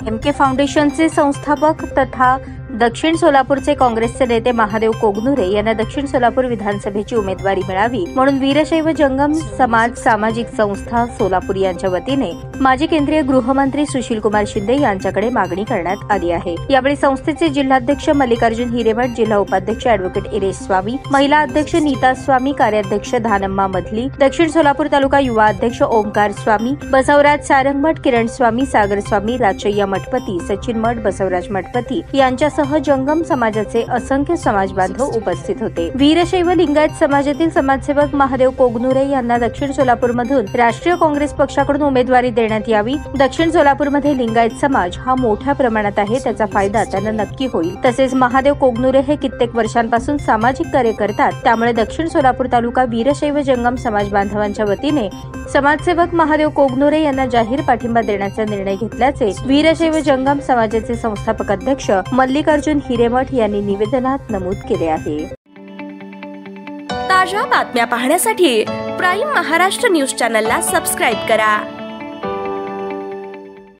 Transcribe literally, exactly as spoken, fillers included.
M के फाउंडेशनचे संस्थापक तथा दक्षिण सोलापूरचे काँग्रेसचे नेते महादेव कोगनुरे यांना दक्षिण सोलापूर विधानसभेची उमेदवारी मिळावी म्हणून वीरशैव जंगम समाज सामाजिक संस्था सोलापूर यांच्या वतीने माजी केंद्रीय गृहमंत्री सुशीलकुमार शिंदे यांच्याकडे मागणी करण्यात आली आहे। यावेळी संस्थेचे जिल्हाध्यक्ष मल्लिकार्जुन हिरेमठ, जिल्हा उपाध्यक्ष अॅडव्होकेट इरेश स्वामी, महिला अध्यक्ष नीता स्वामी, कार्याध्यक्ष धानम्मा मधली, दक्षिण सोलापूर तालुका युवा अध्यक्ष ओमकार स्वामी, बसवराज सारंगमठ, किरण स्वामी, सागर स्वामी, राचय्या मठपती, सचिन मठ, बसवराज मठपती यांच्यासह जंगम समाजाचे असंख्य समाज बांधव उपस्थित होते। वीरशैव लिंगायत समाजातील समाजसेवक महादेव कोगनुरे यांना दक्षिण सोलापूरमधून राष्ट्रीय काँग्रेस पक्षाकडून उमेदवारी देण्यात यावी। दक्षिण सोलापूरमध्ये लिंगायत समाज हा मोठ्या प्रमाणात आहे, त्याचा फायदा त्यांना नक्की होईल। तसेच महादेव कोगनुरे हे कित्येक वर्षांपासून सामाजिक कार्य करतात, त्यामुळे दक्षिण सोलापूर तालुका वीरशैव जंगम समाज बांधवांच्या वतीने समाजसेवक महादेव कोगनुरे यांना जाहीर पाठिंबा देण्याचा निर्णय घेतल्याचे वीरशैव जंगम समाजाचे संस्थापक अध्यक्ष मल्लिकार्जुन हिरेमठ यांनी निवेदनात नमूद केले आहे। ताज्या बातम्या पाहण्यासाठी प्राईम महाराष्ट्र न्यूज चॅनलला सबस्क्राईब करा।